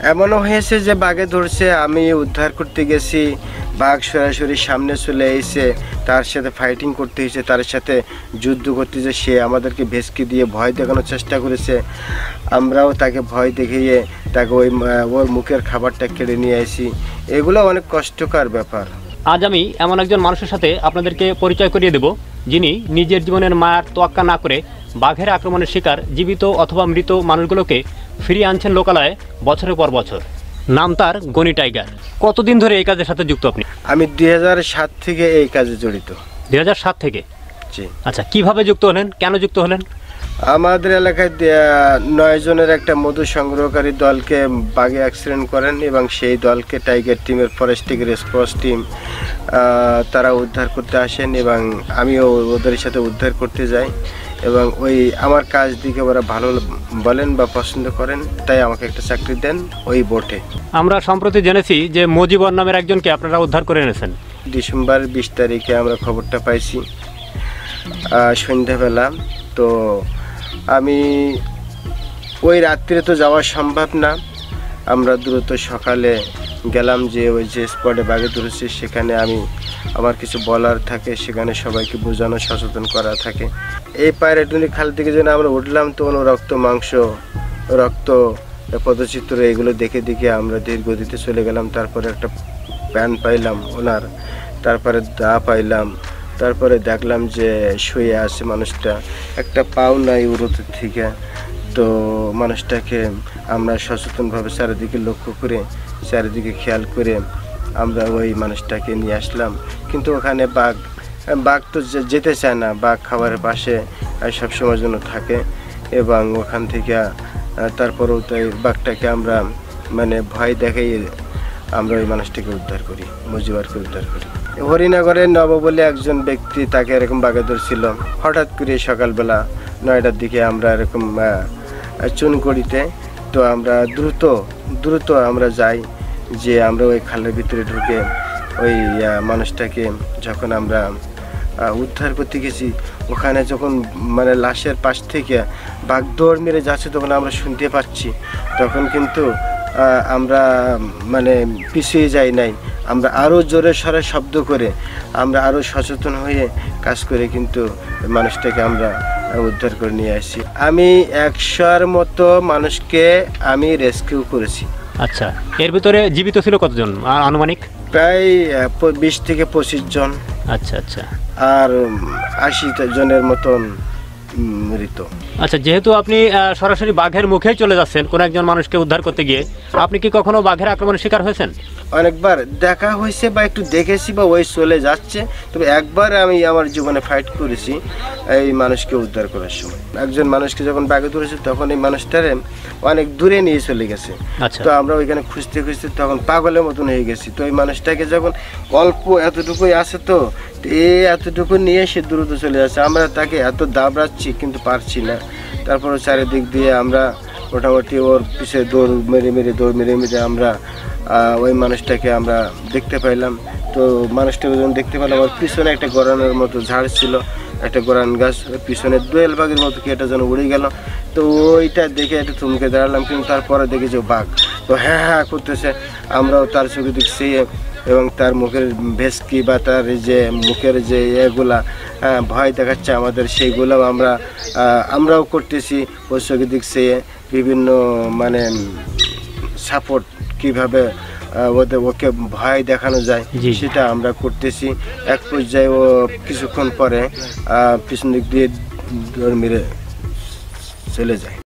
এমনও হয়েছে যে বাঘে ধরছে, আমি উদ্ধার করতে গেছি, বাঘ সরাসরি সামনে চলে এসে তার সাথে ফাইটিং করতে হয়েছে, তার সাথে যুদ্ধ করতে যে সে আমাদেরকে ভেসকি দিয়ে ভয় দেখানোর চেষ্টা করেছে। আমরাও তাকে ভয় দেখিয়ে তাকে ওর মুখের খাবারটা কেড়ে নিয়ে আসি। এগুলো অনেক কষ্টকর ব্যাপার। আজ আমি এমন একজন মানুষের সাথে আপনাদেরকে পরিচয় করিয়ে দেব, যিনি নিজের জীবনের মায়ার তোয়াক্কা না করে বাঘের আক্রমণের শিকার জীবিত অথবা মৃত মানুষগুলোকে ফিরিয়ে আনছেন লোকালয়ে বছরের পর বছর। নাম তার গনি টাইগার। কতদিন ধরে এই কাজের সাথে যুক্ত আপনি? আমি 2007 থেকে এই কাজে জড়িত। 2007 থেকে? জি। আচ্ছা, কিভাবে যুক্ত হলেন, কেন যুক্ত হলেন? আমাদের এলাকায় 9 জনের একটা মধু সংগ্রহকারী দলকে বাঘে অ্যাক্সিডেন্ট করেন এবং সেই দলকে টাইগার টিমের ফরেস্ট রেসপন্স টিম তারা উদ্ধার করতে আসেন এবং আমিও ওদের সাথে উদ্ধার করতে যাই এবং ওই আমার কাজ দিকে ওরা ভালো বলেন বা পছন্দ করেন, তাই আমাকে একটা চাকরি দেন ওই বোটে। আমরা সম্প্রতি জেনেছি যে মজিবর নামের একজনকে আপনারা উদ্ধার করে এনেছেন। ডিসেম্বর 20 তারিখে আমরা খবরটা পাইছি সন্ধ্যাবেলা। তো আমি ওই রাত্রে তো যাওয়া সম্ভব না, আমরা দ্রুত সকালে গেলাম, যে ওই যে স্পটে বাঘে ধরেছে সেখানে আমার কিছু বলার থাকে, সেখানে সবাইকে বোঝানো সচেতন করা থাকে। এই পায়রাটুনি খাল থেকে যেন আমরা উঠলাম, তো রক্ত মাংস রক্ত পদচিত্র এগুলো দেখে দেখে আমরা ধীর গতিতে চলে গেলাম। তারপরে একটা প্যান পাইলাম ওনার, তারপরে দা পাইলাম, তারপরে দেখলাম যে শুয়ে আছে মানুষটা, একটা পাও নাই উরুতের থেকে। তো মানুষটাকে আমরা সচেতনভাবে চারিদিকে লক্ষ্য করে চারিদিকে খেয়াল করে আমরা ওই মানুষটাকে নিয়ে আসলাম। কিন্তু ওখানে বাঘ তো যেতে চায় না, বাঘ খাবারের পাশে সবসময়ের জন্য থাকে এবং ওখান থেকে তারপরেও তাই বাঘটাকে আমরা ভয় দেখাই আমরা ওই মানুষটাকে উদ্ধার করি, মজিবারকে উদ্ধার করি। হরিনগরের নব বলে একজন ব্যক্তি, তাকে এরকম বাঘে ধরছিল। হঠাৎ করে সকালবেলা 9টার দিকে আমরা এরকম চুনকড়িতে, তো আমরা দ্রুত আমরা যাই, যে আমরা ওই খালের ভিতরে ঢুকে ওই মানুষটাকে যখন আমরা উদ্ধার করতে গেছি, ওখানে যখন লাশের পাশ থেকে বাঘ দৌড় মেরে যাচ্ছে তখন আমরা শুনতে পাচ্ছি। তখন কিন্তু আমরা পিছিয়ে যাই নাই, আমরা আরও জোরে সরে শব্দ করে আমরা আরও সচেতন হয়ে কাজ করে কিন্তু মানুষটাকে আমরা উদ্ধার করে নিয়ে আসি। আমি 100-র মতো মানুষকে আমি রেস্কিউ করেছি। আচ্ছা, এর ভিতরে জীবিত ছিল কতজন আনুমানিক? প্রায় 20 থেকে 25 জন। আচ্ছা আচ্ছা। আর 80 জনের মতন মৃত। আচ্ছা, যেহেতু আপনি সরাসরি বাঘের মুখেই চলে যাচ্ছেন কোনো একজন মানুষকে উদ্ধার করতে গিয়ে, আপনি কি কখনো বাঘের আক্রমণের শিকার হয়েছেন? অনেকবার দেখা হয়েছে বা একটু দেখেছি বা ওই চলে যাচ্ছে, তবে একবার আমি আমার জীবনে ফাইট করেছি এই মানুষকে উদ্ধার করার সময়। একজন মানুষকে যখন বাঘে ধরেছে তখন এই মানুষটারে অনেক দূরে নিয়ে চলে গেছে। তো আমরা ওইখানে খুঁজতে খুঁজতে তখন পাগলের মতন হয়ে গেছি। তো ওই মানুষটাকে যখন অল্প এতটুকুই আছে, তো এতটুকু নিয়ে সে দ্রুত চলে যাচ্ছে, আমরা তাকে এত দাবড়াচ্ছি কিন্তু পারছি না। তারপরে চারিদিক দিয়ে আমরা মোটামুটি ওর পিছিয়ে দৌড় মেরে আমরা ওই মানুষটাকে আমরা দেখতে পাইলাম। তো মানুষটাকে যখন দেখতে পেলাম, ওর পিছনে একটা গরানের মতো ঝাড় ছিল, একটা গরান গাছ, ওর পিছনে দোয়েল বাঘের মতো কি এটা যেন উড়ে গেল। তো ওইটা দেখে একটু থমকে দাঁড়ালাম, কিন্তু তারপরে দেখি যে বাঘ তো হ্যাঁ করতেছে। আমরাও তার চোখে দেখছি এবং তার মুখের ভেসকি বা তার যে মুখের যে এগুলা ভয় দেখাচ্ছে আমাদের, সেইগুলোও আমরাও করতেছি। ওর চোখে দেখছি বিভিন্ন সাপোর্ট কীভাবে ওকে ভয় দেখানো যায় সেটা আমরা করতেছি। এক পর্যায়ে ও কিছুক্ষণ পরে পিছন দিক দিয়ে দৌড় মেরে চলে যায়।